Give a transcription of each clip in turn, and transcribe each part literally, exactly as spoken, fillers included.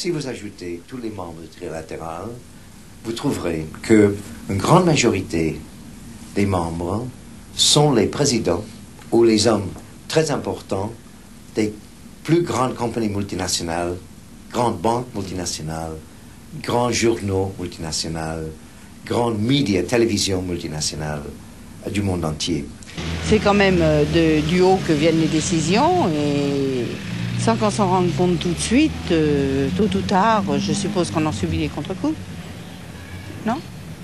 si vous ajoutez tous les membres du trilatéral, vous trouverez qu'une grande majorité des membres sont les présidents ou les hommes très importants des plus grandes compagnies multinationales, grandes banques multinationales, grands journaux multinationaux, grandes médias, télévisions multinationales euh, du monde entier. C'est quand même euh, de, du haut que viennent les décisions et sans qu'on s'en rende compte tout de suite, euh, tôt ou tard, je suppose qu'on en subit les contre-coups. Non?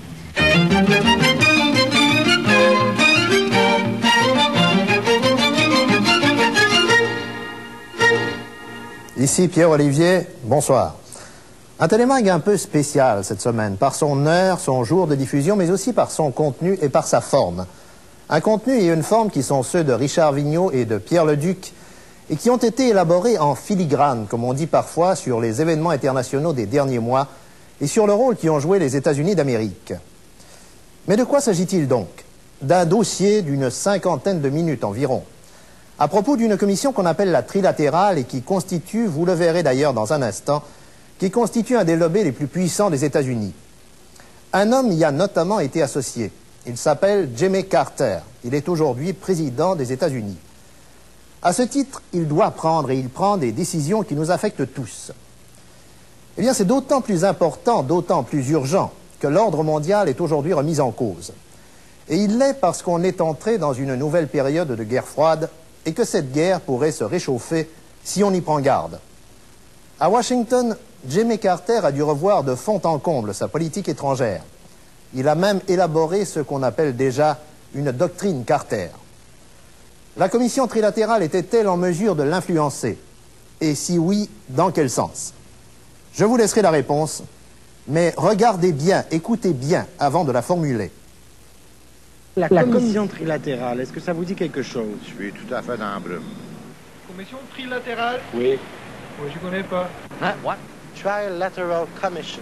Ici Pierre-Olivier, bonsoir. Un télémag un peu spécial cette semaine, par son heure, son jour de diffusion, mais aussi par son contenu et par sa forme. Un contenu et une forme qui sont ceux de Richard Vigneault et de Pierre Leduc, et qui ont été élaborés en filigrane, comme on dit parfois, sur les événements internationaux des derniers mois, et sur le rôle qu'y ont joué les États-Unis d'Amérique. Mais de quoi s'agit-il donc? D'un dossier d'une cinquantaine de minutes environ, à propos d'une commission qu'on appelle la trilatérale et qui constitue, vous le verrez d'ailleurs dans un instant, qui constitue un des lobbies les plus puissants des États-Unis. Un homme y a notamment été associé. Il s'appelle Jimmy Carter. Il est aujourd'hui président des États-Unis. À ce titre, il doit prendre et il prend des décisions qui nous affectent tous. Eh bien, c'est d'autant plus important, d'autant plus urgent que l'ordre mondial est aujourd'hui remis en cause. Et il l'est parce qu'on est entré dans une nouvelle période de guerre froide et que cette guerre pourrait se réchauffer si on y prend garde. À Washington, Jimmy Carter a dû revoir de fond en comble sa politique étrangère. Il a même élaboré ce qu'on appelle déjà une doctrine Carter. La commission trilatérale était-elle en mesure de l'influencer? Et si oui, dans quel sens? Je vous laisserai la réponse, mais regardez bien, écoutez bien avant de la formuler. La, la commission trilatérale, est-ce que ça vous dit quelque chose? Je suis tout à fait dans la brume. Commission trilatérale? Oui. Oui, je connais pas. Hein? What? Trilateral Commission.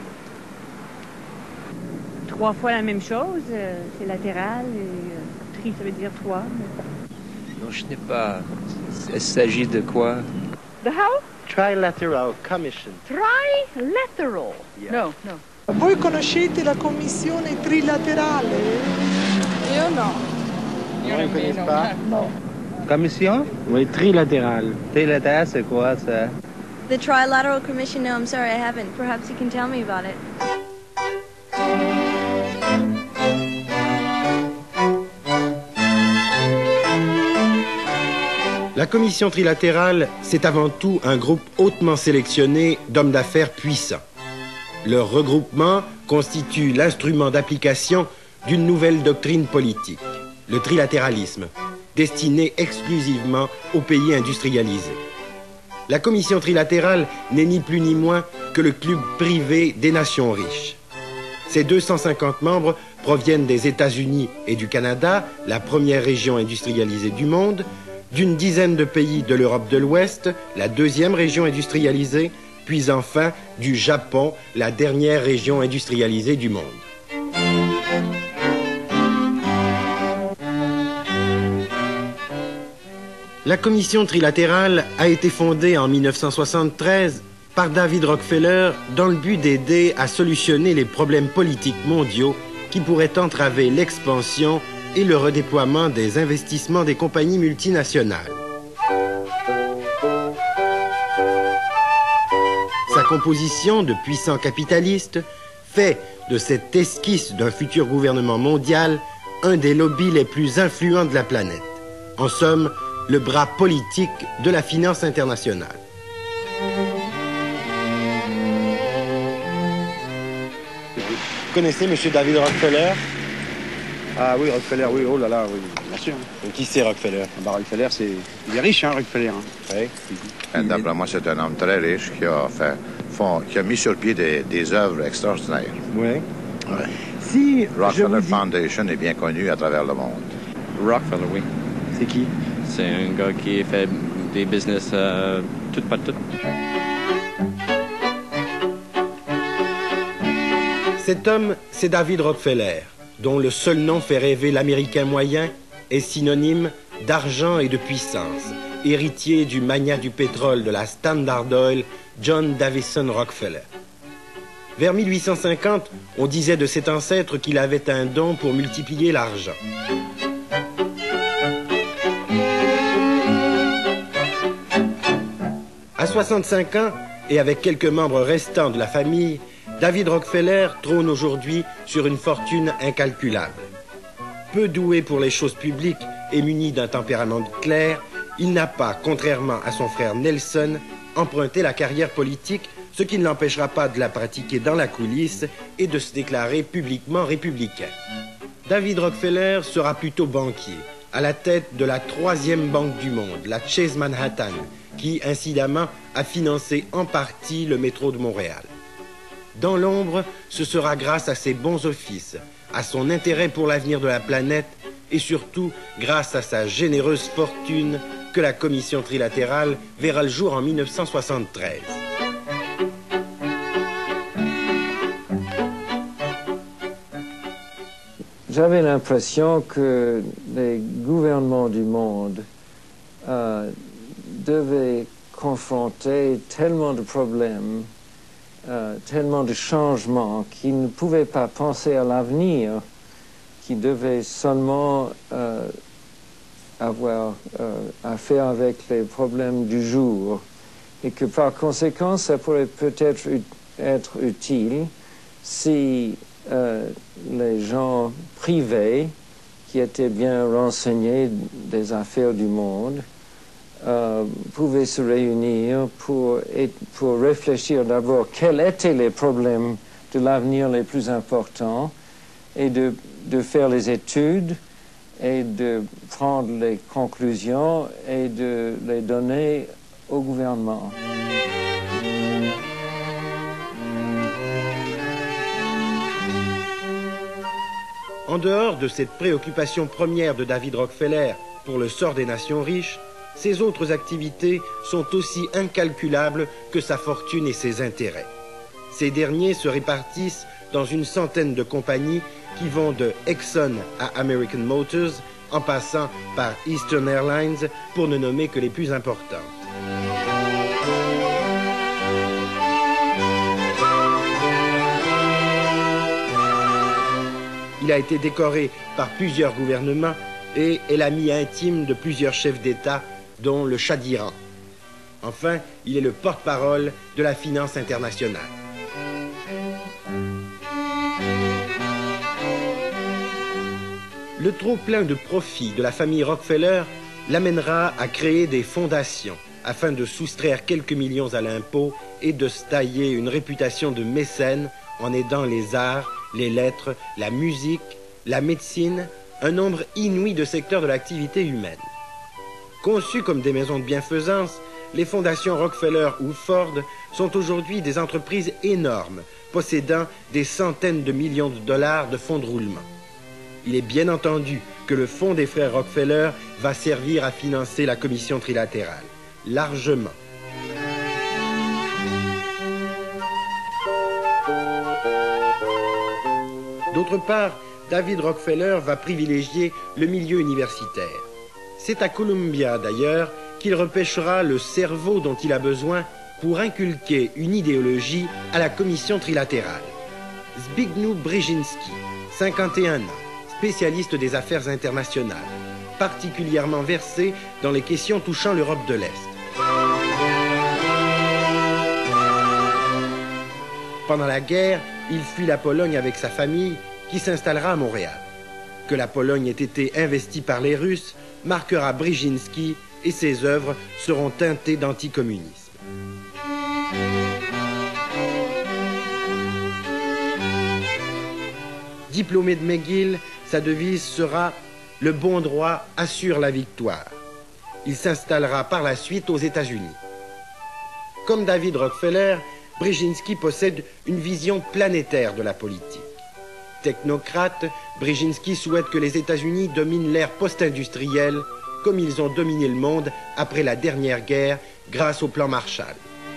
Trois fois la même chose, euh, c'est latéral, et euh, tri, ça veut dire trois. Mais... Non, je n'ai pas. Il s'agit de quoi? The how? Trilateral Commission. Trilateral? Yeah. No, no. Voi conoscete la commissione trilaterale? Io no. Io ne connais pas. No. Commission? Oui, trilatérale. Trilatéral, c'est quoi ça? The Trilateral Commission, no, I'm sorry, I haven't. Perhaps you can tell me about it. La commission trilatérale, c'est avant tout un groupe hautement sélectionné d'hommes d'affaires puissants. Leur regroupement constitue l'instrument d'application d'une nouvelle doctrine politique, le trilatéralisme, destiné exclusivement aux pays industrialisés. La commission trilatérale n'est ni plus ni moins que le club privé des nations riches. Ses deux cent cinquante membres proviennent des États-Unis et du Canada, la première région industrialisée du monde, d'une dizaine de pays de l'Europe de l'Ouest, la deuxième région industrialisée, puis enfin du Japon, la dernière région industrialisée du monde. La commission trilatérale a été fondée en mille neuf cent soixante-treize par David Rockefeller dans le but d'aider à solutionner les problèmes politiques mondiaux qui pourraient entraver l'expansion et le redéploiement des investissements des compagnies multinationales. Sa composition de puissants capitalistes fait de cette esquisse d'un futur gouvernement mondial un des lobbies les plus influents de la planète. En somme, le bras politique de la finance internationale. Vous connaissez M. David Rockefeller? Ah oui, Rockefeller, oui, oh là là, oui, bien sûr. Et qui c'est Rockefeller? Ah bah, Rockefeller, c'est... Il est riche, hein, Rockefeller. Hein. Oui. D'après moi, c'est un homme très riche qui a, fait, fond, qui a mis sur pied des, des œuvres extraordinaires. Oui. Ouais. Si Rockefeller dis... Foundation est bien connu à travers le monde. Rockefeller, oui. C'est qui? C'est un gars qui fait des business euh, tout pas tout. Cet homme, c'est David Rockefeller, dont le seul nom fait rêver l'Américain moyen, est synonyme d'argent et de puissance, héritier du magnat du pétrole de la Standard Oil, John Davison Rockefeller. Vers mille huit cent cinquante, on disait de cet ancêtre qu'il avait un don pour multiplier l'argent. À soixante-cinq ans, et avec quelques membres restants de la famille, David Rockefeller trône aujourd'hui sur une fortune incalculable. Peu doué pour les choses publiques et muni d'un tempérament clair, il n'a pas, contrairement à son frère Nelson, emprunté la carrière politique, ce qui ne l'empêchera pas de la pratiquer dans la coulisse et de se déclarer publiquement républicain. David Rockefeller sera plutôt banquier, à la tête de la troisième banque du monde, la Chase Manhattan, qui, incidemment, a financé en partie le métro de Montréal. Dans l'ombre, ce sera grâce à ses bons offices, à son intérêt pour l'avenir de la planète et surtout grâce à sa généreuse fortune que la commission trilatérale verra le jour en mille neuf cent soixante-treize. J'avais l'impression que les gouvernements du monde euh, devaient confronter tellement de problèmes, euh, tellement de changements qu'ils ne pouvaient pas penser à l'avenir, qu'ils devaient seulement euh, avoir euh, à faire avec les problèmes du jour et que par conséquent ça pourrait peut-être être utile si euh, les gens privés qui étaient bien renseignés des affaires du monde euh, pouvaient se réunir pour, pour réfléchir d'abord quels étaient les problèmes de l'avenir les plus importants et de, de faire les études et de prendre les conclusions et de les donner au gouvernement. En dehors de cette préoccupation première de David Rockefeller pour le sort des nations riches, ses autres activités sont aussi incalculables que sa fortune et ses intérêts. Ces derniers se répartissent dans une centaine de compagnies qui vont de Exxon à American Motors, en passant par Eastern Airlines, pour ne nommer que les plus importantes. Il a été décoré par plusieurs gouvernements et est l'ami intime de plusieurs chefs d'État, dont le Shah d'Iran. Enfin, il est le porte-parole de la finance internationale. Le trop-plein de profits de la famille Rockefeller l'amènera à créer des fondations afin de soustraire quelques millions à l'impôt et de se tailler une réputation de mécène en aidant les arts, les lettres, la musique, la médecine, un nombre inouï de secteurs de l'activité humaine. Conçues comme des maisons de bienfaisance, les fondations Rockefeller ou Ford sont aujourd'hui des entreprises énormes, possédant des centaines de millions de dollars de fonds de roulement. Il est bien entendu que le fonds des frères Rockefeller va servir à financer la commission trilatérale, largement. D'autre part, David Rockefeller va privilégier le milieu universitaire. C'est à Columbia, d'ailleurs, qu'il repêchera le cerveau dont il a besoin pour inculquer une idéologie à la commission trilatérale. Zbigniew Brzezinski, cinquante et un ans, spécialiste des affaires internationales, particulièrement versé dans les questions touchant l'Europe de l'Est. Pendant la guerre, il fuit la Pologne avec sa famille, qui s'installera à Montréal. Que la Pologne ait été investie par les Russes marquera Brzezinski et ses œuvres seront teintées d'anticommunisme. Diplômé de McGill, sa devise sera « Le bon droit assure la victoire ». Il s'installera par la suite aux États-Unis. Comme David Rockefeller, Brzezinski possède une vision planétaire de la politique. Technocrate, Brzezinski souhaite que les États-Unis dominent l'ère post-industrielle comme ils ont dominé le monde après la dernière guerre grâce au plan Marshall.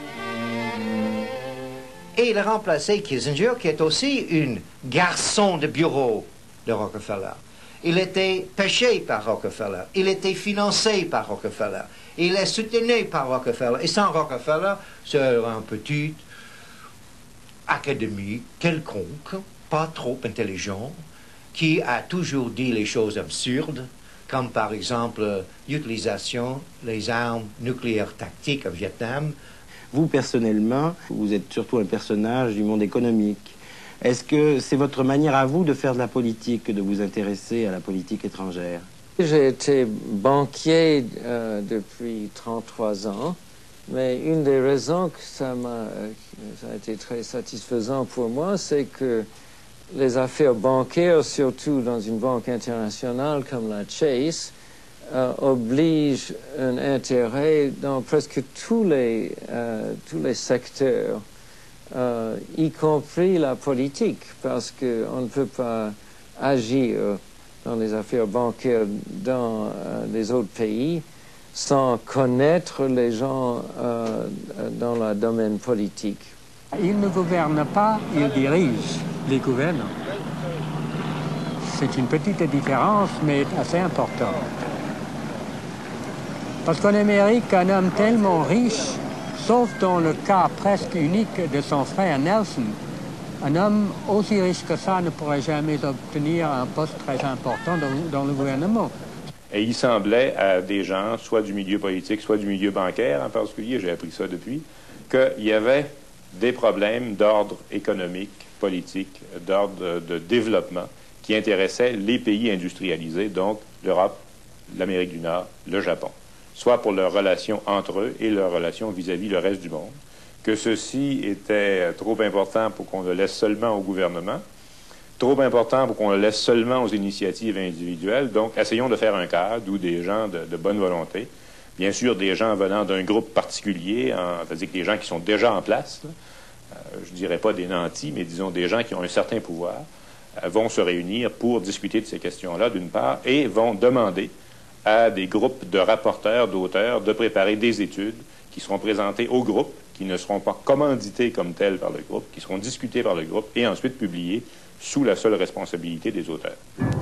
Et il a remplacé Kissinger, qui est aussi un garçon de bureau de Rockefeller. Il était pêché par Rockefeller. Il était financé par Rockefeller. Il est soutenu par Rockefeller. Et sans Rockefeller, c'est un petit académie quelconque, pas trop intelligent, qui a toujours dit les choses absurdes, comme par exemple l'utilisation des armes nucléaires tactiques au Vietnam. Vous, personnellement, vous êtes surtout un personnage du monde économique. Est-ce que c'est votre manière à vous de faire de la politique, de vous intéresser à la politique étrangère? J'ai été banquier euh, depuis trente-trois ans, mais une des raisons que ça m'a, ça a été très satisfaisant pour moi, c'est que les affaires bancaires, surtout dans une banque internationale comme la Chase, euh, obligent un intérêt dans presque tous les, euh, tous les secteurs, euh, y compris la politique, parce qu'on ne peut pas agir dans les affaires bancaires dans euh, les autres pays sans connaître les gens euh, dans le domaine politique. Ils ne gouvernent pas, ils dirigent. Les gouvernent. C'est une petite différence, mais assez importante. Parce qu'en Amérique, un homme tellement riche, sauf dans le cas presque unique de son frère Nelson, un homme aussi riche que ça ne pourrait jamais obtenir un poste très important dans, dans le gouvernement. Et il semblait à des gens, soit du milieu politique, soit du milieu bancaire en particulier, j'ai appris ça depuis, qu'il y avait des problèmes d'ordre économique, politique, d'ordre de développement qui intéressaient les pays industrialisés, donc l'Europe, l'Amérique du Nord, le Japon, soit pour leurs relations entre eux et leurs relations vis-à-vis le reste du monde, que ceci était trop important pour qu'on le laisse seulement au gouvernement, trop important pour qu'on le laisse seulement aux initiatives individuelles. Donc, essayons de faire un cadre où des gens de, de bonne volonté, bien sûr des gens venant d'un groupe particulier, hein, c'est-à-dire que des gens qui sont déjà en place, là, euh, je ne dirais pas des nantis, mais disons des gens qui ont un certain pouvoir, euh, vont se réunir pour discuter de ces questions-là, d'une part, et vont demander à des groupes de rapporteurs, d'auteurs, de préparer des études qui seront présentées au groupe, qui ne seront pas commandités comme telles par le groupe, qui seront discutées par le groupe et ensuite publiées sous la seule responsabilité des auteurs.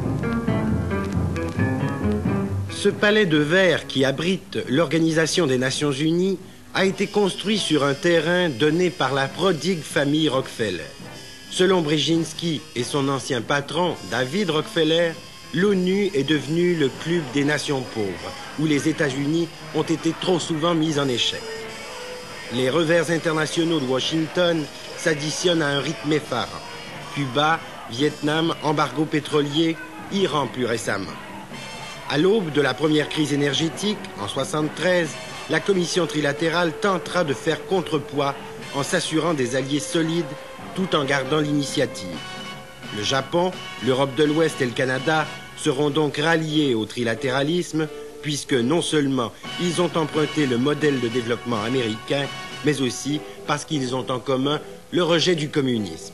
Ce palais de verre qui abrite l'Organisation des Nations Unies a été construit sur un terrain donné par la prodigue famille Rockefeller. Selon Brzezinski et son ancien patron, David Rockefeller, l'ONU est devenue le club des nations pauvres, où les États-Unis ont été trop souvent mis en échec. Les revers internationaux de Washington s'additionnent à un rythme effarant. Cuba, Vietnam, embargo pétrolier, Iran plus récemment. À l'aube de la première crise énergétique, en soixante-treize, la commission trilatérale tentera de faire contrepoids en s'assurant des alliés solides tout en gardant l'initiative. Le Japon, l'Europe de l'Ouest et le Canada seront donc ralliés au trilatéralisme puisque non seulement ils ont emprunté le modèle de développement américain, mais aussi parce qu'ils ont en commun le rejet du communisme.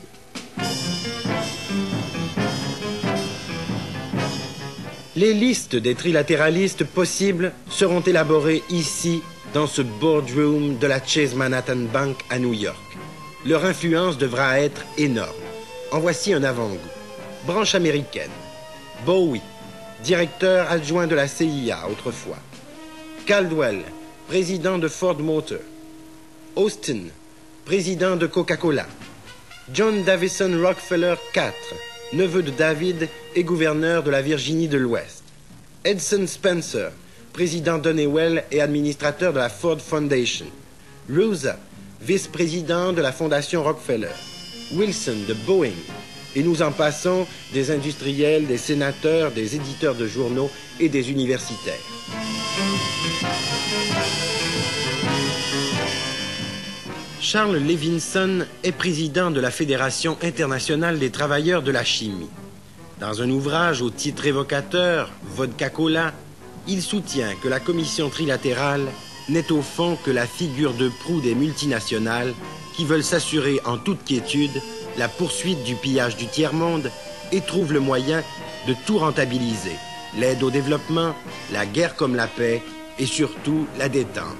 Les listes des trilatéralistes possibles seront élaborées ici, dans ce boardroom de la Chase Manhattan Bank à New York. Leur influence devra être énorme. En voici un avant-goût. Branche américaine. Bowie, directeur adjoint de la C I A autrefois. Caldwell, président de Ford Motor. Austin, président de Coca-Cola. John Davison Rockefeller quatre, neveu de David et gouverneur de la Virginie de l'Ouest. Edson Spencer, président d'Honeywell et administrateur de la Ford Foundation. Rosa, vice-président de la Fondation Rockefeller. Wilson de Boeing. Et nous en passons des industriels, des sénateurs, des éditeurs de journaux et des universitaires. Charles Levinson est président de la Fédération internationale des travailleurs de la chimie. Dans un ouvrage au titre évocateur, Vodka Cola, il soutient que la commission trilatérale n'est au fond que la figure de proue des multinationales qui veulent s'assurer en toute quiétude la poursuite du pillage du tiers-monde et trouvent le moyen de tout rentabiliser, l'aide au développement, la guerre comme la paix et surtout la détente.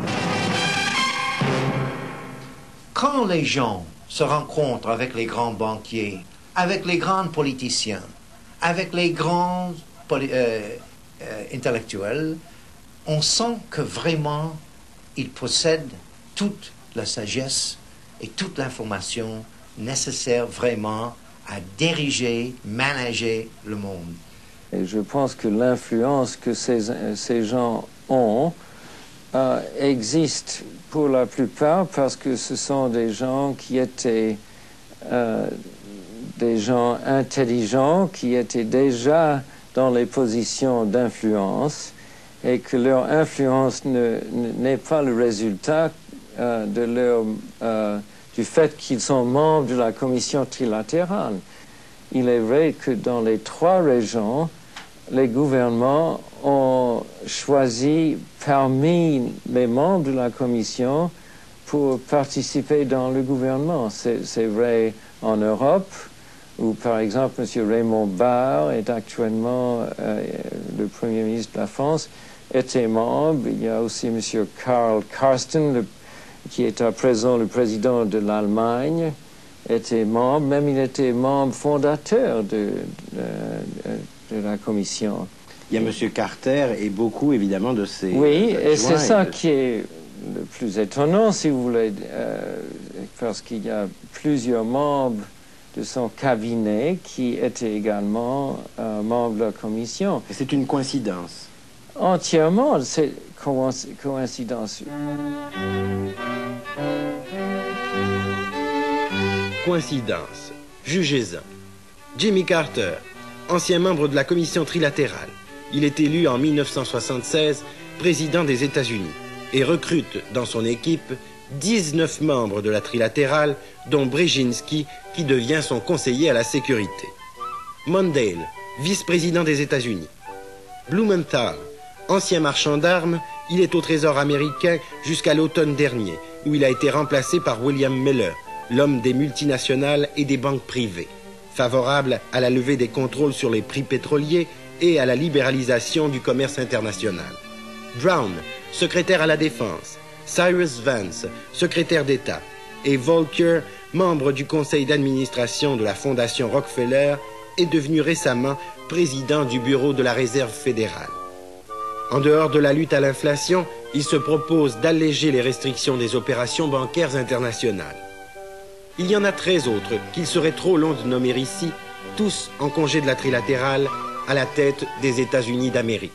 Quand les gens se rencontrent avec les grands banquiers, avec les grands politiciens, avec les grands euh, euh, intellectuels, on sent que vraiment, ils possèdent toute la sagesse et toute l'information nécessaire vraiment à diriger, manager le monde. Et je pense que l'influence que ces, ces gens ont euh, existe pour la plupart parce que ce sont des gens qui étaient euh, des gens intelligents, qui étaient déjà dans les positions d'influence et que leur influence n'est pas le résultat euh, de leur, euh, du fait qu'ils sont membres de la commission trilatérale. Il est vrai que dans les trois régions, les gouvernements ont choisi parmi les membres de la commission pour participer dans le gouvernement. C'est vrai en Europe, où par exemple M. Raymond Barre est actuellement euh, le Premier ministre de la France, était membre. Il y a aussi M. Karl Karsten, le, qui est à présent le président de l'Allemagne, était membre, même il était membre fondateur de, de, de la commission. Il y a M. Carter et beaucoup évidemment de ses... Oui, et c'est ça de... qui est le plus étonnant, si vous voulez, euh, parce qu'il y a plusieurs membres de son cabinet qui étaient également euh, membres de la commission. Et c'est une coïncidence. Entièrement, c'est coïncidence. Coïncidence. Jugez-en. Jimmy Carter, ancien membre de la commission trilatérale. Il est élu en mille neuf cent soixante-seize président des États-Unis et recrute dans son équipe dix-neuf membres de la trilatérale, dont Brzezinski, qui devient son conseiller à la sécurité. Mondale, vice-président des États-Unis. Blumenthal, ancien marchand d'armes, il est au Trésor américain jusqu'à l'automne dernier, où il a été remplacé par William Miller, l'homme des multinationales et des banques privées, favorable à la levée des contrôles sur les prix pétroliers et à la libéralisation du commerce international. Brown, secrétaire à la Défense. Cyrus Vance, secrétaire d'État, et Volcker, membre du conseil d'administration de la Fondation Rockefeller, est devenu récemment président du bureau de la Réserve fédérale. En dehors de la lutte à l'inflation, il se propose d'alléger les restrictions des opérations bancaires internationales. Il y en a treize autres qu'il serait trop long de nommer ici, tous en congé de la trilatérale à la tête des États-Unis d'Amérique.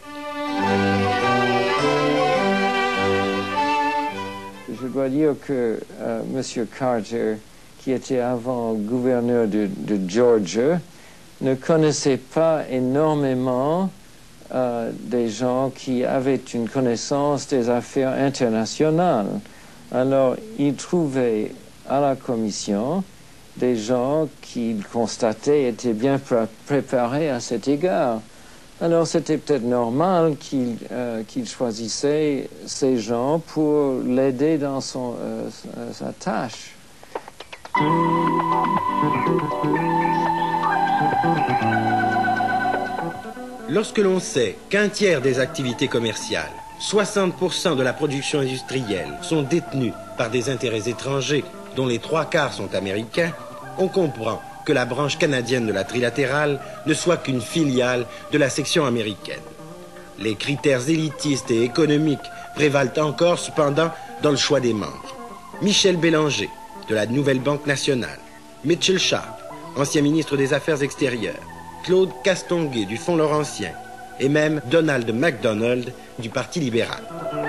Je dois dire que euh, M. Carter, qui était avant gouverneur de, de Georgia, ne connaissait pas énormément euh, des gens qui avaient une connaissance des affaires internationales. Alors, il trouvait à la commission des gens qu'il constatait étaient bien pr préparés à cet égard. Alors c'était peut-être normal qu'il euh, qu'il choisissait ces gens pour l'aider dans son, euh, sa, sa tâche. Lorsque l'on sait qu'un tiers des activités commerciales, soixante pour cent de la production industrielle sont détenues par des intérêts étrangers, dont les trois quarts sont américains, on comprend que la branche canadienne de la trilatérale ne soit qu'une filiale de la section américaine. Les critères élitistes et économiques prévalent encore cependant dans le choix des membres. Michel Bélanger, de la Nouvelle Banque nationale, Mitchell Sharp, ancien ministre des Affaires extérieures, Claude Castonguay du Fonds Laurentien et même Donald MacDonald du Parti libéral.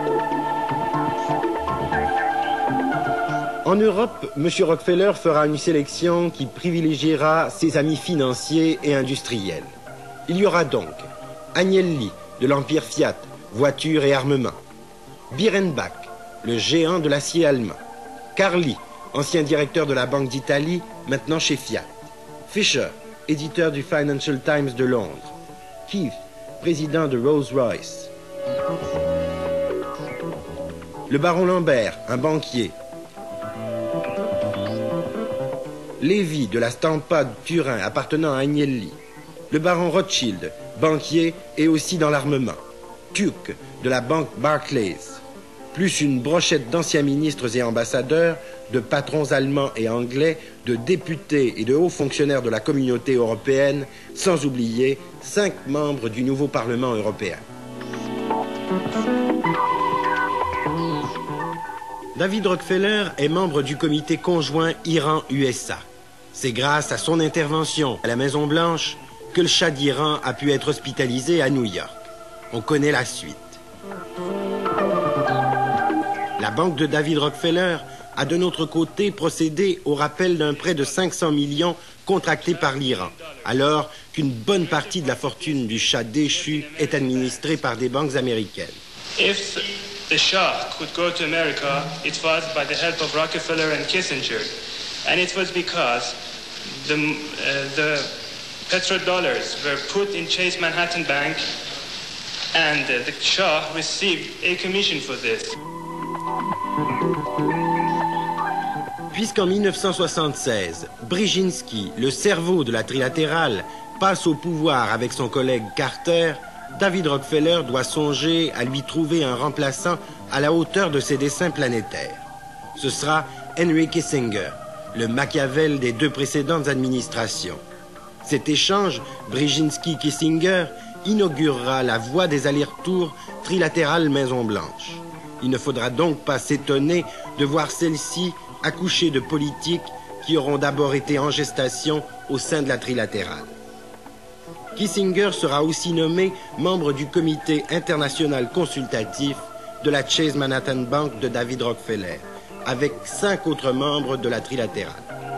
En Europe, M. Rockefeller fera une sélection qui privilégiera ses amis financiers et industriels. Il y aura donc Agnelli, de l'Empire Fiat, voitures et armements. Birrenbach, le géant de l'acier allemand. Carly, ancien directeur de la Banque d'Italie, maintenant chez Fiat. Fisher, éditeur du Financial Times de Londres. Keith, président de Rolls-Royce. Le baron Lambert, un banquier. Lévy de la Stampa de Turin appartenant à Agnelli. Le baron Rothschild, banquier et aussi dans l'armement. Tuck de la banque Barclays. Plus une brochette d'anciens ministres et ambassadeurs de patrons allemands et anglais, de députés et de hauts fonctionnaires de la communauté européenne, sans oublier cinq membres du nouveau Parlement européen. David Rockefeller est membre du comité conjoint Iran-U S A. C'est grâce à son intervention à la Maison-Blanche que le Shah d'Iran a pu être hospitalisé à New York. On connaît la suite. La banque de David Rockefeller a de notre côté procédé au rappel d'un prêt de cinq cents millions contracté par l'Iran, alors qu'une bonne partie de la fortune du Shah déchu est administrée par des banques américaines. If the Shah could go to America, it was by the help of Rockefeller and Kissinger. And it was because the, uh, the petrodollars were put in Chase Manhattan Bank and uh, the Shah received a commission for this. Puisqu'en mille neuf cent soixante-seize, Brzezinski, le cerveau de la trilatérale, passe au pouvoir avec son collègue Carter, David Rockefeller doit songer à lui trouver un remplaçant à la hauteur de ses desseins planétaires. Ce sera Henry Kissinger, le Machiavel des deux précédentes administrations. Cet échange, Brzezinski-Kissinger, inaugurera la voie des allers-retours trilatérales Maison-Blanche. Il ne faudra donc pas s'étonner de voir celle-ci accoucher de politiques qui auront d'abord été en gestation au sein de la trilatérale. Kissinger sera aussi nommé membre du comité international consultatif de la Chase Manhattan Bank de David Rockefeller, avec cinq autres membres de la trilatérale.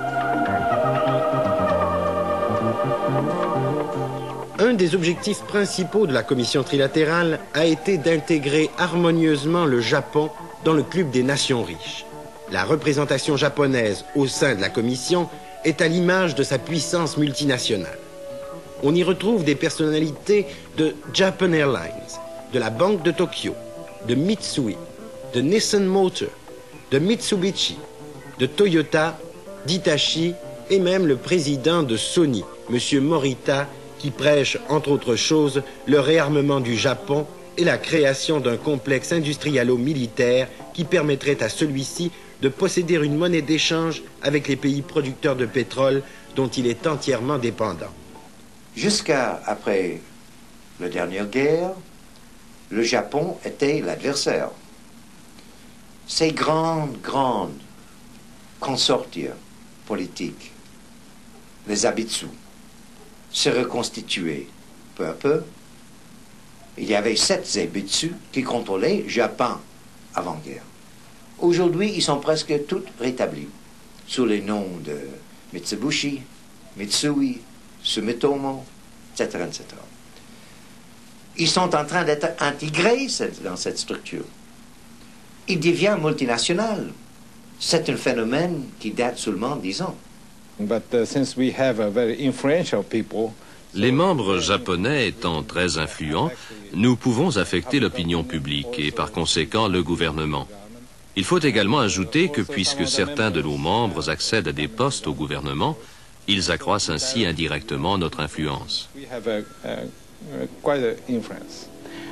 Un des objectifs principaux de la commission trilatérale a été d'intégrer harmonieusement le Japon dans le club des nations riches. La représentation japonaise au sein de la commission est à l'image de sa puissance multinationale. On y retrouve des personnalités de Japan Airlines, de la Banque de Tokyo, de Mitsui, de Nissan Motor, de Mitsubishi, de Toyota, d'Hitachi et même le président de Sony, M. Morita, qui prêche, entre autres choses, le réarmement du Japon et la création d'un complexe industrialo-militaire qui permettrait à celui-ci de posséder une monnaie d'échange avec les pays producteurs de pétrole dont il est entièrement dépendant. Jusqu'à après la dernière guerre, le Japon était l'adversaire. Ces grandes, grandes consortia politiques, les Abitsu, se reconstituaient peu à peu. Il y avait sept Abitsu qui contrôlaient le Japon avant-guerre. Aujourd'hui, ils sont presque tous rétablis sous les noms de Mitsubishi, Mitsui, Sumitomo, et cetera, et cetera. Ils sont en train d'être intégrés dans cette structure. Ils deviennent multinationaux. C'est un phénomène qui date seulement de dix ans. But, uh, since we have a very influential people, les membres japonais étant très influents, nous pouvons affecter l'opinion publique et par conséquent le gouvernement. Il faut également ajouter que puisque certains de nos membres accèdent à des postes au gouvernement, ils accroissent ainsi indirectement notre influence. we have a, a, a quite an influence.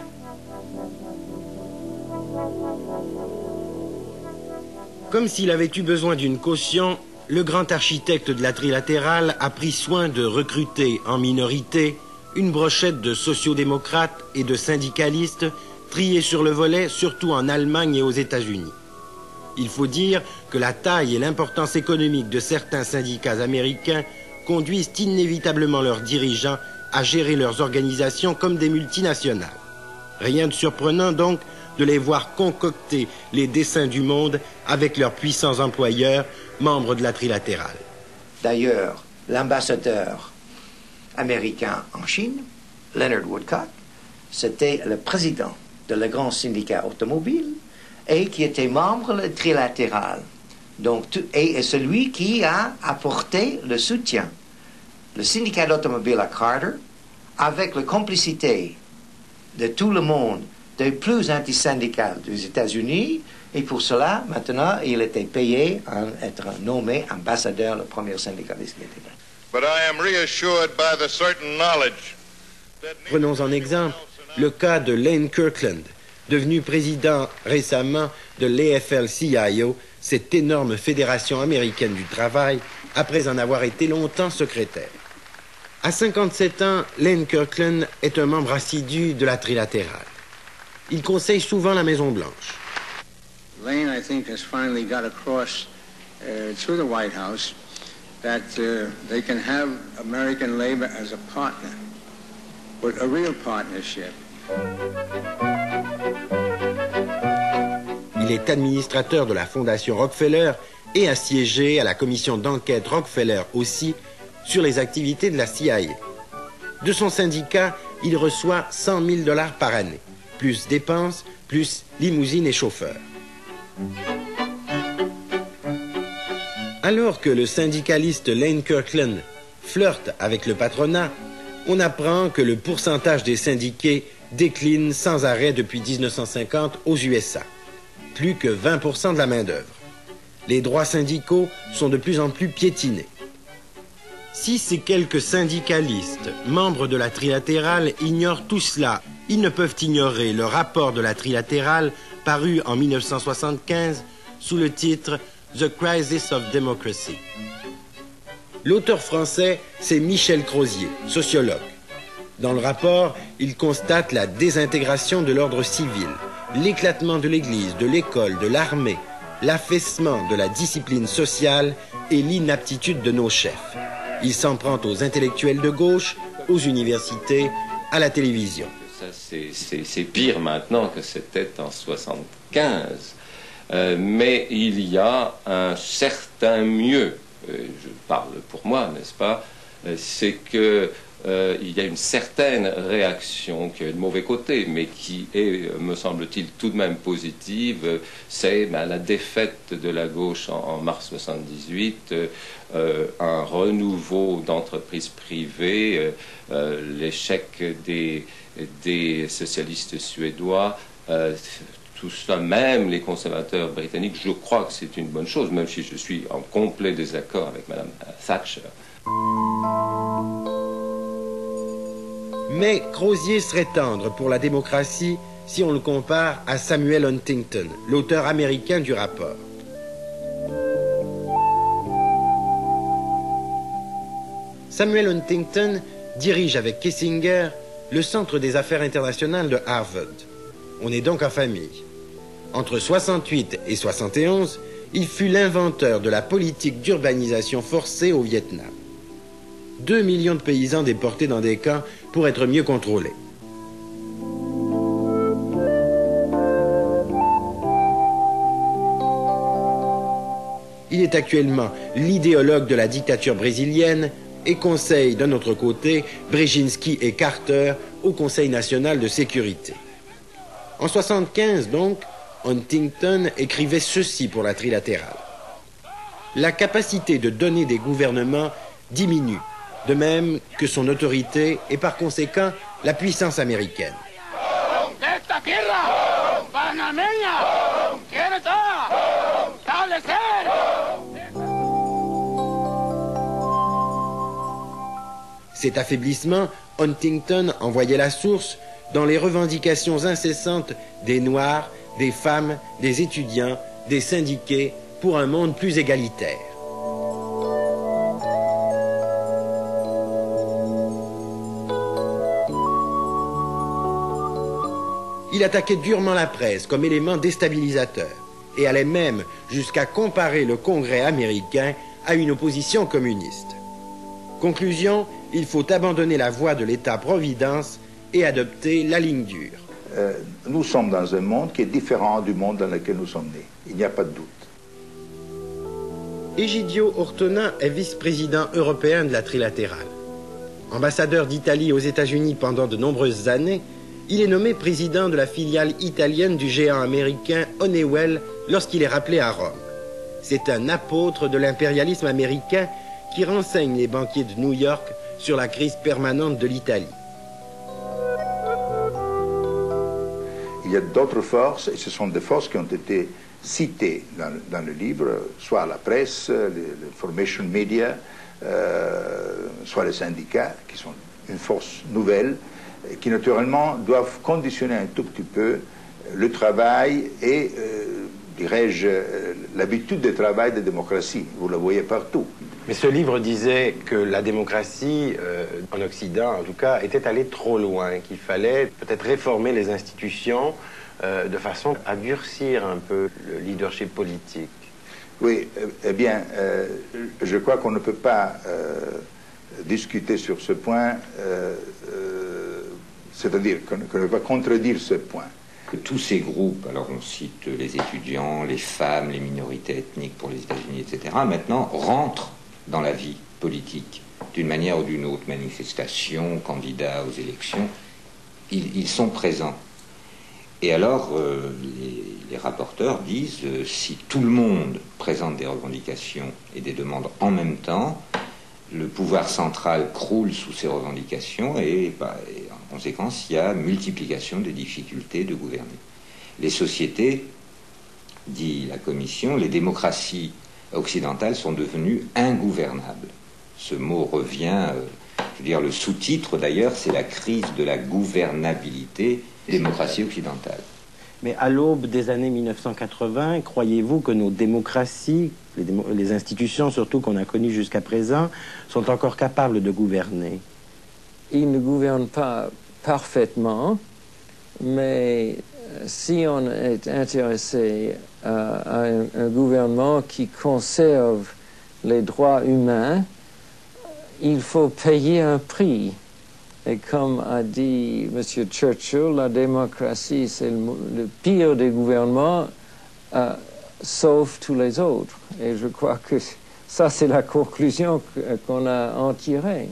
Comme s'il avait eu besoin d'une caution, le grand architecte de la trilatérale a pris soin de recruter en minorité une brochette de sociodémocrates et de syndicalistes triés sur le volet, surtout en Allemagne et aux États-Unis. Il faut dire que la taille et l'importance économique de certains syndicats américains conduisent inévitablement leurs dirigeants à gérer leurs organisations comme des multinationales. Rien de surprenant donc de les voir concocter les desseins du monde avec leurs puissants employeurs, membres de la trilatérale. D'ailleurs, l'ambassadeur américain en Chine, Leonard Woodcock, c'était le président de le grand syndicat automobile et qui était membre de la trilatérale. Donc, tout, et celui qui a apporté le soutien. Le syndicat d'automobile à Carter, avec la complicité de tout le monde, des plus antisyndicales des États-Unis, et pour cela, maintenant, il était payé à être nommé ambassadeur, le premier syndicaliste qui était là. But I am reassured by the certain knowledge. Prenons en exemple le cas de Lane Kirkland, devenu président récemment de l'A F L C I O, cette énorme fédération américaine du travail, après en avoir été longtemps secrétaire. À cinquante-sept ans, Lane Kirkland est un membre assidu de la trilatérale. Il conseille souvent la Maison-Blanche. Lane, I think, has finally got across uh, through the White House that uh, they can have American labor as a partner, but a real partnership. Il est administrateur de la Fondation Rockefeller et a siégé à la commission d'enquête Rockefeller aussi sur les activités de la C I A. De son syndicat, il reçoit cent mille dollars par année, plus dépenses, plus limousine et chauffeur. Alors que le syndicaliste Lane Kirkland flirte avec le patronat, on apprend que le pourcentage des syndiqués décline sans arrêt depuis mille neuf cent cinquante aux U S A. Plus que vingt pour cent de la main-d'œuvre. Les droits syndicaux sont de plus en plus piétinés. Si ces quelques syndicalistes, membres de la trilatérale, ignorent tout cela, ils ne peuvent ignorer le rapport de la trilatérale paru en mille neuf cent soixante-quinze sous le titre « The Crisis of Democracy ». L'auteur français, c'est Michel Crozier, sociologue. Dans le rapport, il constate la désintégration de l'ordre civil, l'éclatement de l'Église, de l'école, de l'armée, l'affaissement de la discipline sociale et l'inaptitude de nos chefs. Il s'en prend aux intellectuels de gauche, aux universités, à la télévision. Ça, c'est pire maintenant que c'était en soixante-quinze. Euh, mais il y a un certain mieux, euh, je parle pour moi, n'est-ce pas, euh, c'est que Euh, il y a une certaine réaction qui a de mauvais côté, mais qui est, me semble-t-il, tout de même positive. C'est ben, la défaite de la gauche en, en mars soixante-dix-huit, euh, un renouveau d'entreprises privées, euh, euh, l'échec des, des socialistes suédois, euh, tout cela, même les conservateurs britanniques, je crois que c'est une bonne chose, même si je suis en complet désaccord avec Mme Thatcher. Mais Crozier serait tendre pour la démocratie si on le compare à Samuel Huntington, l'auteur américain du rapport. Samuel Huntington dirige avec Kissinger le Centre des affaires internationales de Harvard. On est donc en famille. Entre soixante-huit et soixante et onze, il fut l'inventeur de la politique d'urbanisation forcée au Vietnam. Deux millions de paysans déportés dans des camps pour être mieux contrôlés. Il est actuellement l'idéologue de la dictature brésilienne et conseille d'un autre côté Brzezinski et Carter au Conseil national de sécurité. En soixante-quinze donc, Huntington écrivait ceci pour la trilatérale. La capacité de donner des gouvernements diminue, de même que son autorité et par conséquent la puissance américaine. Cet affaiblissement, Huntington en voyait la source dans les revendications incessantes des Noirs, des femmes, des étudiants, des syndiqués pour un monde plus égalitaire. Il attaquait durement la presse comme élément déstabilisateur et allait même jusqu'à comparer le Congrès américain à une opposition communiste. Conclusion, il faut abandonner la voie de l'État-providence et adopter la ligne dure. Euh, nous sommes dans un monde qui est différent du monde dans lequel nous sommes nés. Il n'y a pas de doute. Egidio Ortona est vice-président européen de la trilatérale. Ambassadeur d'Italie aux États-Unis pendant de nombreuses années, il est nommé président de la filiale italienne du géant américain Honeywell lorsqu'il est rappelé à Rome. C'est un apôtre de l'impérialisme américain qui renseigne les banquiers de New York sur la crise permanente de l'Italie. Il y a d'autres forces, et ce sont des forces qui ont été citées dans, dans le livre, soit la presse, les, les information media, euh, soit les syndicats, qui sont une force nouvelle, et qui naturellement doivent conditionner un tout petit peu le travail et euh, dirais-je, l'habitude de travail de démocratie. Vous la voyez partout. Mais ce livre disait que la démocratie, euh, en Occident en tout cas, était allée trop loin, qu'il fallait peut-être réformer les institutions euh, de façon à durcir un peu le leadership politique. Oui, eh bien, euh, je crois qu'on ne peut pas euh, discuter sur ce point, euh, euh, c'est-à-dire qu'on qu'on ne peut pas contredire ce point. Que tous ces groupes, alors on cite les étudiants, les femmes, les minorités ethniques pour les États-Unis, et cetera, maintenant rentrent dans la vie politique d'une manière ou d'une autre, manifestations, candidats aux élections, ils, ils sont présents. Et alors, euh, les, les rapporteurs disent, euh, si tout le monde présente des revendications et des demandes en même temps, le pouvoir central croule sous ces revendications et, bah, et en conséquence, il y a multiplication des difficultés de gouverner. Les sociétés, dit la Commission, les démocraties occidentales sont devenues ingouvernables. Ce mot revient, euh, je veux dire, le sous-titre d'ailleurs, c'est la crise de la gouvernabilité démocratie occidentale. Mais à l'aube des années mille neuf cent quatre-vingts, croyez-vous que nos démocraties, les, démo les institutions surtout qu'on a connues jusqu'à présent, sont encore capables de gouverner? Ils ne gouvernent pas parfaitement, mais si on est intéressé à, à un, un gouvernement qui conserve les droits humains, il faut payer un prix. Et comme a dit M. Churchill, la démocratie, c'est le, le pire des gouvernements, euh, sauf tous les autres. Et je crois que ça, c'est la conclusion qu'on a en tirée.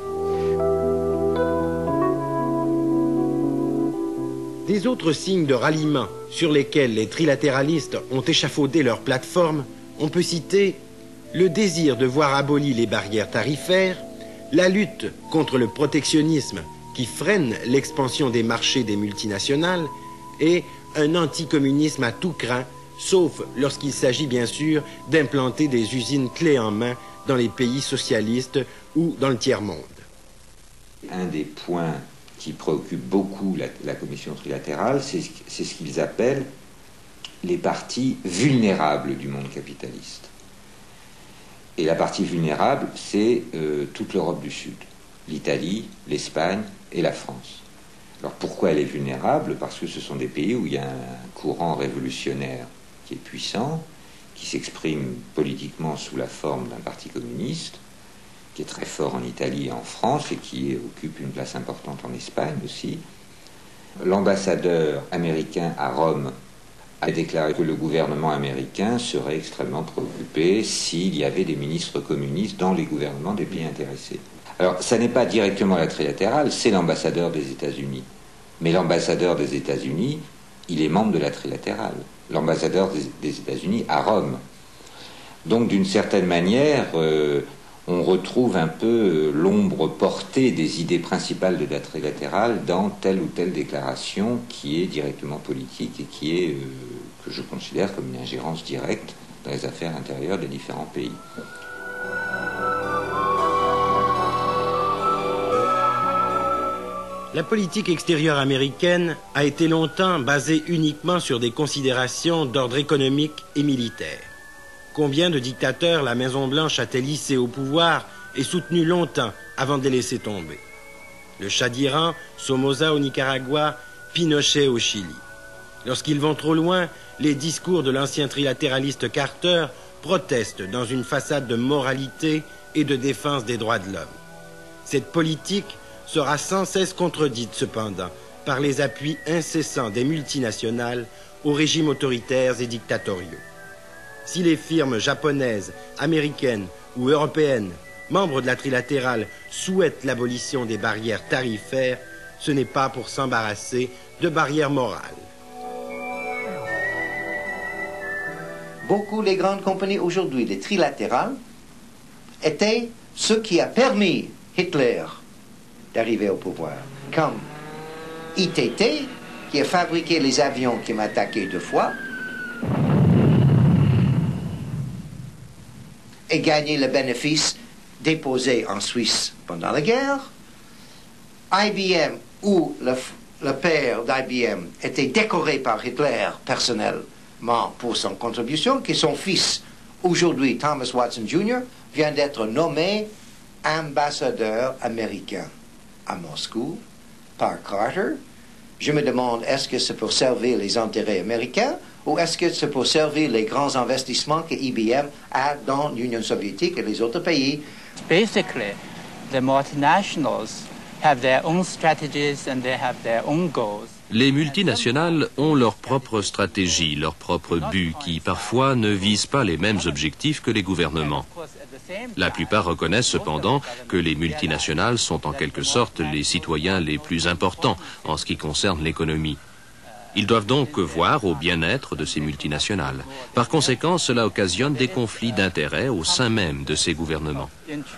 Des autres signes de ralliement sur lesquels les trilatéralistes ont échafaudé leur plateforme, on peut citer le désir de voir abolies les barrières tarifaires, la lutte contre le protectionnisme qui freine l'expansion des marchés des multinationales et un anticommunisme à tout crin, sauf lorsqu'il s'agit bien sûr d'implanter des usines clés en main dans les pays socialistes ou dans le tiers-monde. Un des points qui préoccupe beaucoup la, la commission trilatérale, c'est ce qu'ils appellent les parties vulnérables du monde capitaliste. Et la partie vulnérable, c'est euh, toute l'Europe du Sud, l'Italie, l'Espagne et la France. Alors pourquoi elle est vulnérable? Parce que ce sont des pays où il y a un courant révolutionnaire qui est puissant, qui s'exprime politiquement sous la forme d'un parti communiste, qui est très fort en Italie et en France et qui occupe une place importante en Espagne aussi. L'ambassadeur américain à Rome a déclaré que le gouvernement américain serait extrêmement préoccupé s'il y avait des ministres communistes dans les gouvernements des pays intéressés. Alors, ça n'est pas directement la trilatérale, c'est l'ambassadeur des États-Unis. Mais l'ambassadeur des États-Unis, il est membre de la trilatérale. L'ambassadeur des, des États-Unis à Rome. Donc, d'une certaine manière, euh, on retrouve un peu l'ombre portée des idées principales de la trilatérale dans telle ou telle déclaration qui est directement politique et qui est, euh, que je considère comme une ingérence directe dans les affaires intérieures des différents pays. La politique extérieure américaine a été longtemps basée uniquement sur des considérations d'ordre économique et militaire. Combien de dictateurs la Maison-Blanche a-t-elle hissé au pouvoir et soutenu longtemps avant de les laisser tomber? Le Shah d'Iran, Somoza au Nicaragua, Pinochet au Chili. Lorsqu'ils vont trop loin, les discours de l'ancien trilatéraliste Carter protestent dans une façade de moralité et de défense des droits de l'homme. Cette politique sera sans cesse contredite cependant par les appuis incessants des multinationales aux régimes autoritaires et dictatoriaux. Si les firmes japonaises, américaines ou européennes, membres de la trilatérale, souhaitent l'abolition des barrières tarifaires, ce n'est pas pour s'embarrasser de barrières morales. Beaucoup des grandes compagnies aujourd'hui, les trilatérales, étaient ce qui a permis Hitler d'arriver au pouvoir. Comme I T T, qui a fabriqué les avions qui m'ont attaqué deux fois, et gagné le bénéfice déposé en Suisse pendant la guerre. I B M, où le, le père d'I B M était décoré par Hitler personnellement pour son contribution que son fils, aujourd'hui Thomas Watson junior, vient d'être nommé ambassadeur américain à Moscou par Carter. Je me demande, est-ce que c'est pour servir les intérêts américains ou est-ce que c'est pour servir les grands investissements que I B M a dans l'Union soviétique et les autres pays? Basically, the multinationals have their own strategies and they have their own goals. Les multinationales ont leurs propres stratégies, leurs propres buts, qui parfois ne visent pas les mêmes objectifs que les gouvernements. La plupart reconnaissent cependant que les multinationales sont en quelque sorte les citoyens les plus importants en ce qui concerne l'économie. Ils doivent donc voir au bien-être de ces multinationales. Par conséquent, cela occasionne des conflits d'intérêts au sein même de ces gouvernements.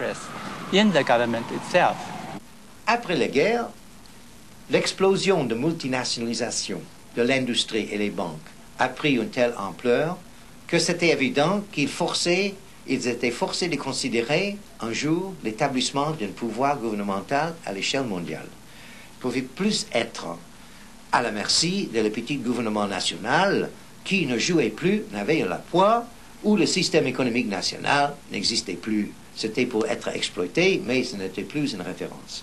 Après la guerre, l'explosion de multinationalisation de l'industrie et les banques a pris une telle ampleur que c'était évident qu'ils forçaient, ils étaient forcés de considérer un jour l'établissement d'un pouvoir gouvernemental à l'échelle mondiale. Ils ne pouvaient plus être à la merci de le petit gouvernement national qui ne jouait plus, n'avait le poids, où le système économique national n'existait plus. C'était pour être exploité, mais ce n'était plus une référence.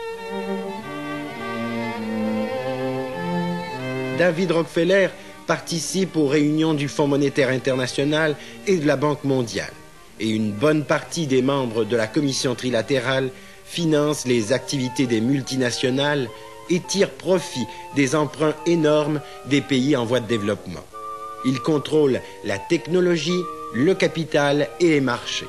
David Rockefeller participe aux réunions du Fonds monétaire international et de la Banque mondiale. Et une bonne partie des membres de la commission trilatérale finance les activités des multinationales et tire profit des emprunts énormes des pays en voie de développement. Il contrôle la technologie, le capital et les marchés.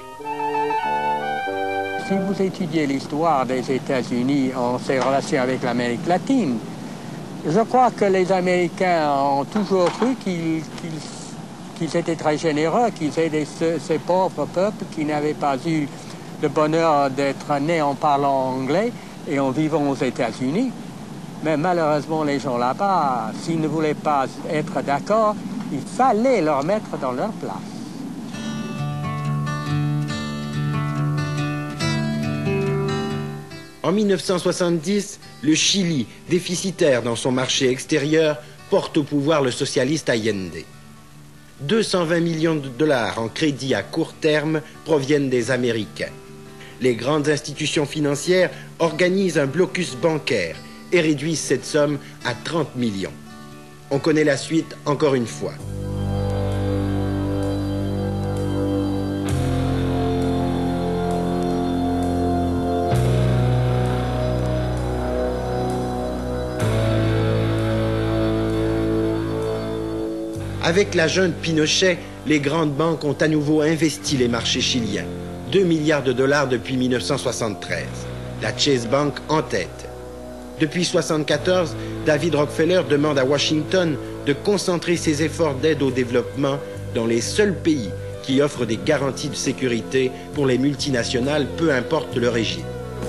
Si vous étudiez l'histoire des États-Unis en ses relations avec l'Amérique latine, je crois que les Américains ont toujours cru qu'ils qu'ils, qu'ils étaient très généreux, qu'ils étaient ce, ces pauvres peuples qui n'avaient pas eu le bonheur d'être nés en parlant anglais et en vivant aux États-Unis. Mais malheureusement, les gens là-bas, s'ils ne voulaient pas être d'accord, il fallait leur mettre dans leur place. En mille neuf cent soixante-dix, le Chili, déficitaire dans son marché extérieur, porte au pouvoir le socialiste Allende. deux cent vingt millions de dollars en crédit à court terme proviennent des Américains. Les grandes institutions financières organisent un blocus bancaire et réduisent cette somme à trente millions. On connaît la suite encore une fois. Avec la junte Pinochet, les grandes banques ont à nouveau investi les marchés chiliens. deux milliards de dollars depuis mille neuf cent soixante-treize. La Chase Bank en tête. Depuis mille neuf cent soixante-quatorze, David Rockefeller demande à Washington de concentrer ses efforts d'aide au développement dans les seuls pays qui offrent des garanties de sécurité pour les multinationales, peu importe le régime.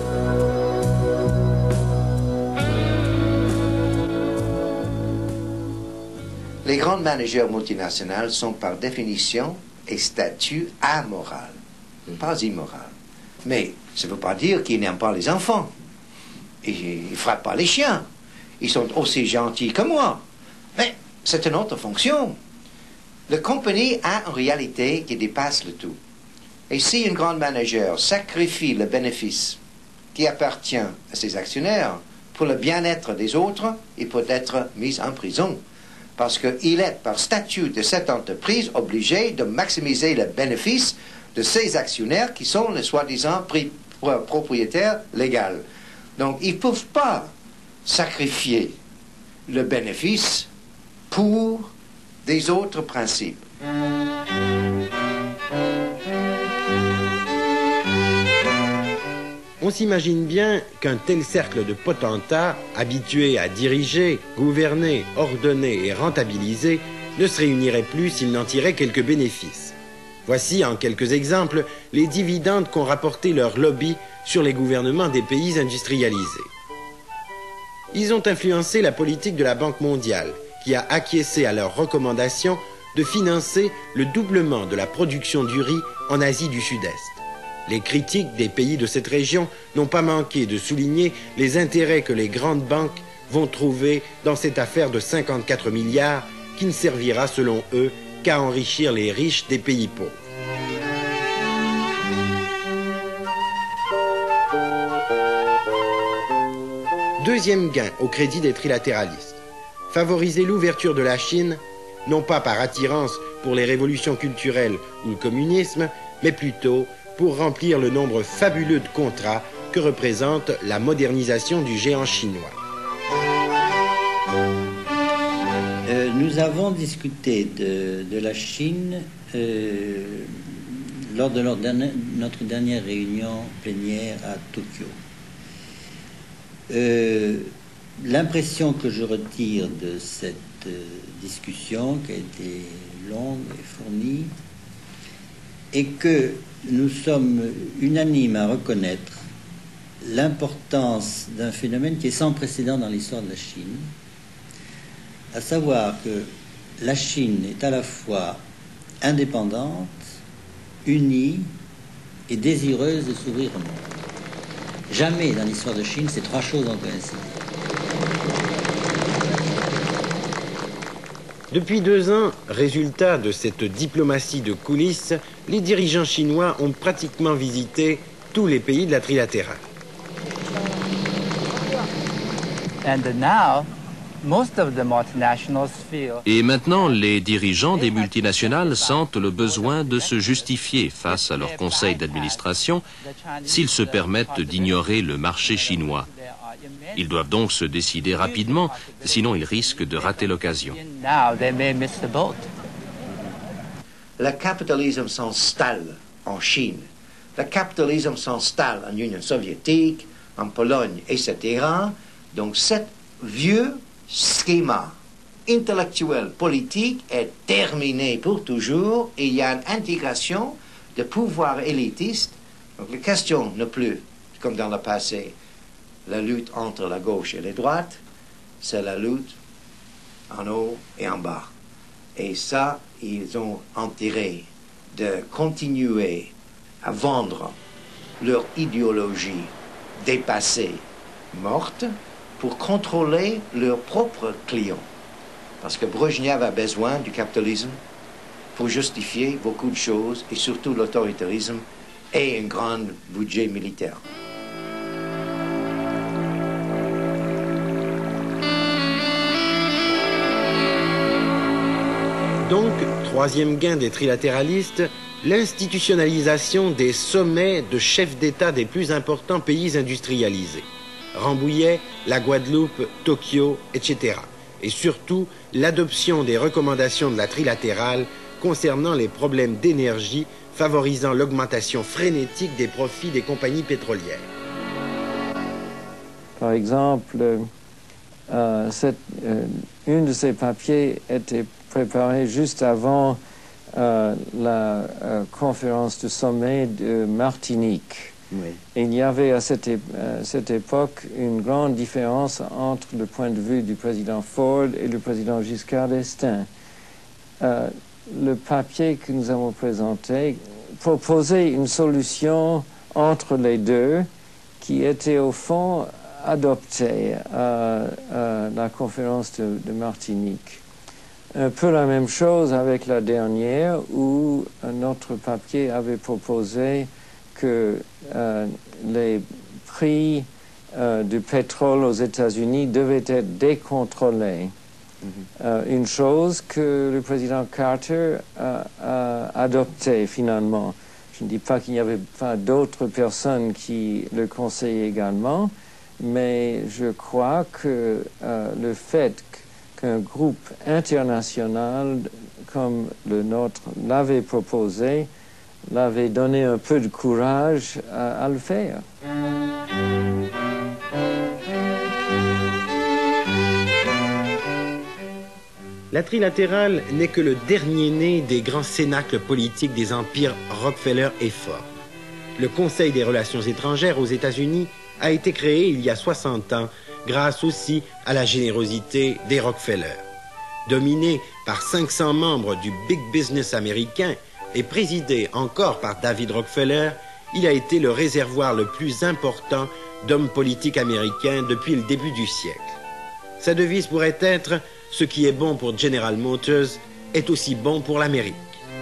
Les grands managers multinationaux sont par définition et statut amoral, pas immoral. Mais ça ne veut pas dire qu'ils n'aiment pas les enfants. Ils ne frappent pas les chiens. Ils sont aussi gentils que moi. Mais c'est une autre fonction. La compagnie a une réalité qui dépasse le tout. Et si un grand manager sacrifie le bénéfice qui appartient à ses actionnaires pour le bien-être des autres, il peut être mis en prison. Parce qu'il est, par statut de cette entreprise, obligé de maximiser le bénéfice de ses actionnaires qui sont les soi-disant propriétaires légaux. Donc, ils ne peuvent pas sacrifier le bénéfice pour des autres principes. On s'imagine bien qu'un tel cercle de potentats, habitués à diriger, gouverner, ordonner et rentabiliser, ne se réunirait plus s'ils n'en tiraient quelques bénéfices. Voici, en quelques exemples, les dividendes qu'ont rapporté leurs lobbies sur les gouvernements des pays industrialisés. Ils ont influencé la politique de la Banque mondiale, qui a acquiescé à leurs recommandations de financer le doublement de la production du riz en Asie du Sud-Est. Les critiques des pays de cette région n'ont pas manqué de souligner les intérêts que les grandes banques vont trouver dans cette affaire de cinquante-quatre milliards qui ne servira selon eux qu'à enrichir les riches des pays pauvres. Deuxième gain au crédit des trilatéralistes. Favoriser l'ouverture de la Chine, non pas par attirance pour les révolutions culturelles ou le communisme, mais plutôt pour remplir le nombre fabuleux de contrats que représente la modernisation du géant chinois. Euh, nous avons discuté de, de la Chine euh, lors de notre dernière, notre dernière réunion plénière à Tokyo. Euh, L'impression que je retire de cette euh, discussion, qui a été longue et fournie, est que nous sommes unanimes à reconnaître l'importance d'un phénomène qui est sans précédent dans l'histoire de la Chine, à savoir que la Chine est à la fois indépendante, unie et désireuse de s'ouvrir au monde. Jamais dans l'histoire de Chine, ces trois choses ont coïncidé. Depuis deux ans, résultat de cette diplomatie de coulisses, les dirigeants chinois ont pratiquement visité tous les pays de la trilatérale. And now, most of the multinationals feel... Et maintenant, les dirigeants des multinationales sentent le besoin de se justifier face à leur conseil d'administration s'ils se permettent d'ignorer le marché chinois. Ils doivent donc se décider rapidement, sinon ils risquent de rater l'occasion. Le capitalisme s'installe en Chine. Le capitalisme s'installe en Union soviétique, en Pologne, et cetera. Donc, ce vieux schéma intellectuel, politique est terminé pour toujours et il y a une intégration de pouvoirs élitistes. Donc, la question n'est plus, comme dans le passé, la lutte entre la gauche et la droite, c'est la lutte en haut et en bas. Et ça, ils ont intérêt de continuer à vendre leur idéologie dépassée, morte, pour contrôler leurs propres clients. Parce que Brejnev a besoin du capitalisme pour justifier beaucoup de choses, et surtout l'autoritarisme et un grand budget militaire. Donc, troisième gain des trilatéralistes, l'institutionnalisation des sommets de chefs d'État des plus importants pays industrialisés. Rambouillet, la Guadeloupe, Tokyo, et cetera. Et surtout, l'adoption des recommandations de la trilatérale concernant les problèmes d'énergie favorisant l'augmentation frénétique des profits des compagnies pétrolières. Par exemple, euh, cette, euh, une de ces papiers était préparé juste avant euh, la euh, conférence de sommet de Martinique. Oui. Et il y avait à cette, é à cette époque une grande différence entre le point de vue du président Ford et le président Giscard d'Estaing. Euh, le papier que nous avons présenté proposait une solution entre les deux qui était au fond adoptée à, à la conférence de, de Martinique. Un peu la même chose avec la dernière où notre papier avait proposé que euh, les prix euh, du pétrole aux États-Unis devaient être décontrôlés. Mm-hmm. euh, une chose que le président Carter a, a adoptée finalement. Je ne dis pas qu'il n'y avait pas d'autres personnes qui le conseillaient également, mais je crois que euh, le fait qu'un groupe international comme le nôtre l'avait proposé, l'avait donné un peu de courage à, à le faire. La trilatérale n'est que le dernier né des grands cénacles politiques des empires Rockefeller et Ford. Le Conseil des relations étrangères aux États-Unis a été créé il y a soixante ans grâce aussi à la générosité des Rockefeller. Dominé par cinq cents membres du big business américain et présidé encore par David Rockefeller, il a été le réservoir le plus important d'hommes politiques américains depuis le début du siècle. Sa devise pourrait être « ce qui est bon pour General Motors est aussi bon pour l'Amérique.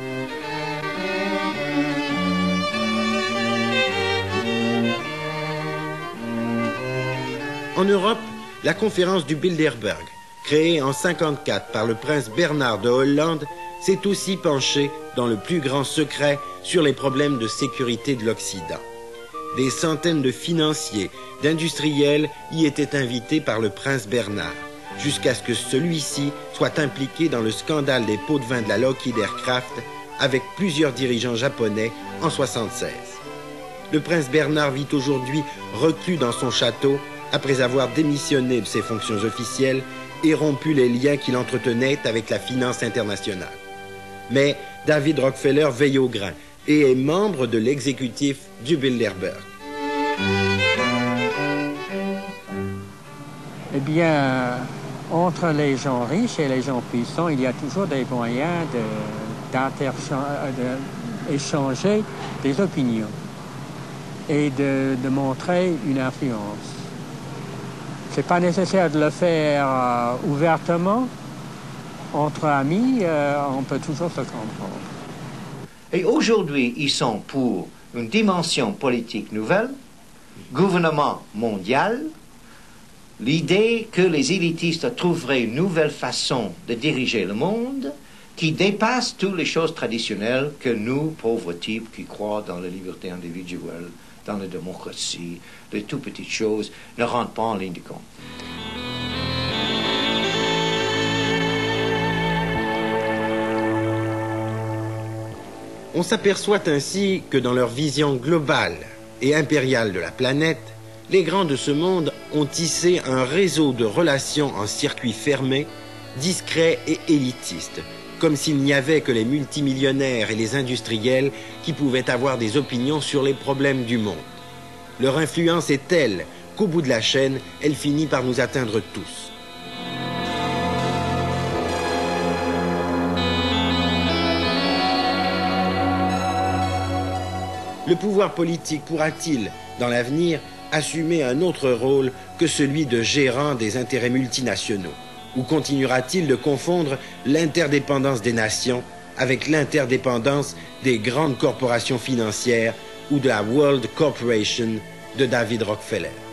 En Europe, la conférence du Bilderberg, créée en mille neuf cent cinquante-quatre par le prince Bernard de Hollande, s'est aussi penchée dans le plus grand secret sur les problèmes de sécurité de l'Occident. Des centaines de financiers, d'industriels y étaient invités par le prince Bernard, jusqu'à ce que celui-ci soit impliqué dans le scandale des pots de vin de la Lockheed Aircraft avec plusieurs dirigeants japonais en mille neuf cent soixante-seize. Le prince Bernard vit aujourd'hui reclus dans son château après avoir démissionné de ses fonctions officielles et rompu les liens qu'il entretenait avec la finance internationale. Mais David Rockefeller veille au grain et est membre de l'exécutif du Bilderberg. Eh bien, entre les gens riches et les gens puissants, il y a toujours des moyens d'échanger de, des opinions et de, de montrer une influence. Ce n'est pas nécessaire de le faire euh, ouvertement. Entre amis, euh, on peut toujours se comprendre. Et aujourd'hui, ils sont pour une dimension politique nouvelle, gouvernement mondial, l'idée que les élitistes trouveraient une nouvelle façon de diriger le monde qui dépasse toutes les choses traditionnelles que nous, pauvres types qui croient dans la liberté individuelle, dans la démocratie, les tout petites choses, ne rentrent pas en ligne de compte. On s'aperçoit ainsi que dans leur vision globale et impériale de la planète, les grands de ce monde ont tissé un réseau de relations en circuit fermé, discret et élitiste, comme s'il n'y avait que les multimillionnaires et les industriels qui pouvaient avoir des opinions sur les problèmes du monde. Leur influence est telle qu'au bout de la chaîne, elle finit par nous atteindre tous. Le pouvoir politique pourra-t-il, dans l'avenir, assumer un autre rôle que celui de gérant des intérêts multinationaux? Ou continuera-t-il de confondre l'interdépendance des nations avec l'interdépendance des grandes corporations financières ou de la World Corporation de David Rockefeller?